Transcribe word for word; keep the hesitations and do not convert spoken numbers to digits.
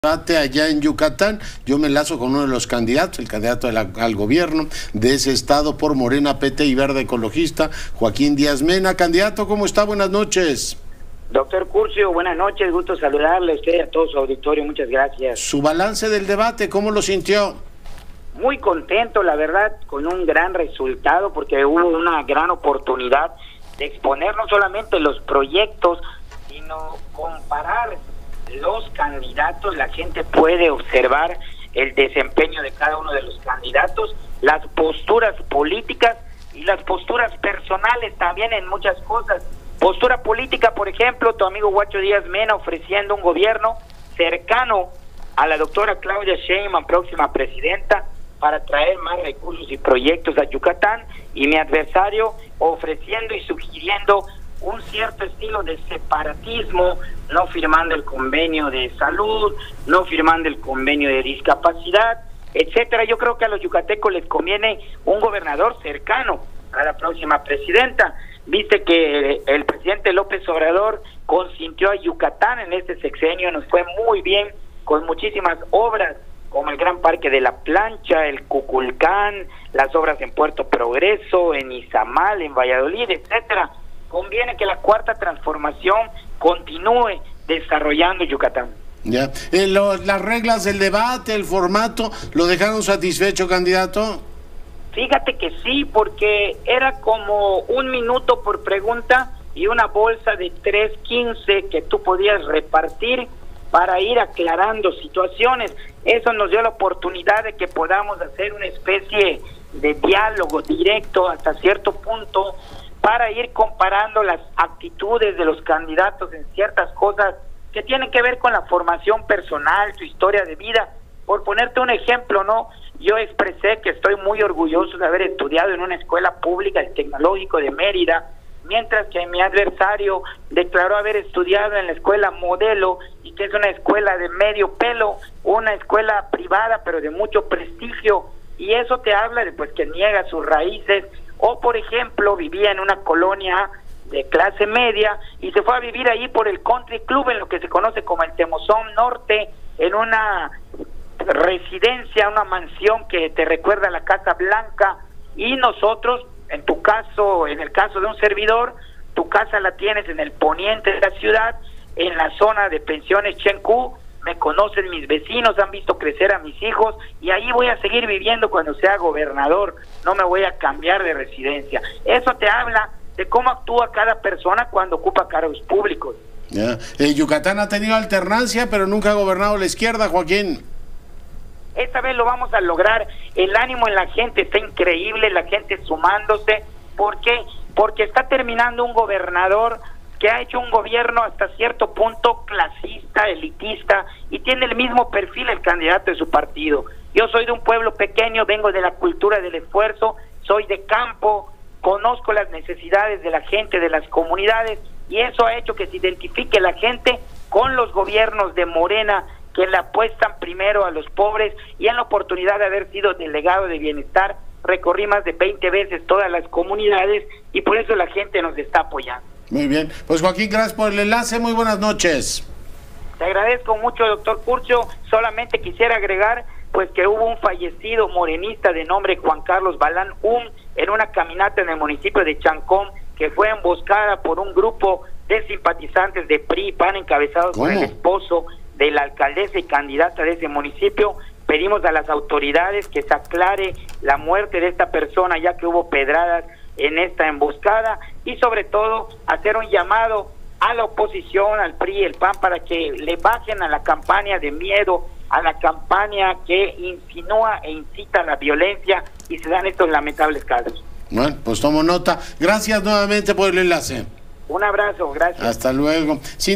Debate allá en Yucatán. Yo me enlazo con uno de los candidatos, el candidato de la, al gobierno de ese estado por Morena, P T y Verde Ecologista, Joaquín Díaz Mena. Candidato, ¿cómo está? Buenas noches. Doctor Curcio, buenas noches, gusto saludarle a usted y a todo su auditorio, muchas gracias. Su balance del debate, ¿cómo lo sintió? Muy contento, la verdad, con un gran resultado, porque hubo una gran oportunidad de exponer no solamente los proyectos, sino comparar los candidatos. La gente puede observar el desempeño de cada uno de los candidatos, las posturas políticas y las posturas personales también en muchas cosas. Postura política, por ejemplo, tu amigo Guacho Díaz Mena ofreciendo un gobierno cercano a la doctora Claudia Sheinbaum, próxima presidenta, para traer más recursos y proyectos a Yucatán, y mi adversario ofreciendo y sugiriendo un cierto estilo de separatismo, no firmando el convenio de salud, no firmando el convenio de discapacidad, etcétera. Yo creo que a los yucatecos les conviene un gobernador cercano a la próxima presidenta. Viste que el presidente López Obrador consintió a Yucatán en este sexenio, nos fue muy bien, con muchísimas obras, como el Gran Parque de la Plancha, el Cuculcán, las obras en Puerto Progreso, en Izamal, en Valladolid, etcétera. Conviene que la cuarta transformación continúe desarrollando Yucatán. Ya, eh, lo, las reglas del debate, el formato, ¿lo dejaron satisfecho, candidato? Fíjate que sí, porque era como un minuto por pregunta y una bolsa de tres quince que tú podías repartir para ir aclarando situaciones. Eso nos dio la oportunidad de que podamos hacer una especie de diálogo directo hasta cierto punto, para ir comparando las actitudes de los candidatos en ciertas cosas que tienen que ver con la formación personal, su historia de vida. Por ponerte un ejemplo, ¿no? Yo expresé que estoy muy orgulloso de haber estudiado en una escuela pública, el Tecnológico de Mérida, mientras que mi adversario declaró haber estudiado en la escuela Modelo, y que es una escuela de medio pelo, una escuela privada pero de mucho prestigio, y eso te habla de pues que niega sus raíces. O por ejemplo, vivía en una colonia de clase media y se fue a vivir ahí por el Country Club, en lo que se conoce como el Temozón Norte, en una residencia, una mansión que te recuerda a la Casa Blanca. Y nosotros, en tu caso, en el caso de un servidor, tu casa la tienes en el poniente de la ciudad, en la zona de pensiones Chencú. Me conocen mis vecinos, han visto crecer a mis hijos, y ahí voy a seguir viviendo cuando sea gobernador, no me voy a cambiar de residencia. Eso te habla de cómo actúa cada persona cuando ocupa cargos públicos. Ya. Eh, Yucatán ha tenido alternancia, pero nunca ha gobernado la izquierda, Joaquín. Esta vez lo vamos a lograr. El ánimo en la gente está increíble, la gente sumándose. ¿Por qué? Porque está terminando un gobernador que ha hecho un gobierno hasta cierto punto clasista, elitista, y tiene el mismo perfil el candidato de su partido. Yo soy de un pueblo pequeño, vengo de la cultura del esfuerzo, soy de campo, conozco las necesidades de la gente, de las comunidades, y eso ha hecho que se identifique la gente con los gobiernos de Morena, que le apuestan primero a los pobres. Y en la oportunidad de haber sido delegado de bienestar, recorrí más de veinte veces todas las comunidades, y por eso la gente nos está apoyando. Muy bien, pues Joaquín, gracias por el enlace, muy buenas noches. Te agradezco mucho, doctor Curcio. Solamente quisiera agregar pues que hubo un fallecido morenista de nombre Juan Carlos Balán Um en una caminata en el municipio de Chancón, que fue emboscada por un grupo de simpatizantes de P R I y P A N encabezados ¿Cómo? por el esposo de la alcaldesa y candidata de ese municipio. Pedimos a las autoridades que se aclare la muerte de esta persona, ya que hubo pedradas en esta emboscada, y sobre todo hacer un llamado a la oposición, al P R I y el P A N, para que le bajen a la campaña de miedo, a la campaña que insinúa e incita a la violencia, y se dan estos lamentables casos. Bueno, pues tomo nota. Gracias nuevamente por el enlace. Un abrazo, gracias. Hasta luego. Sí.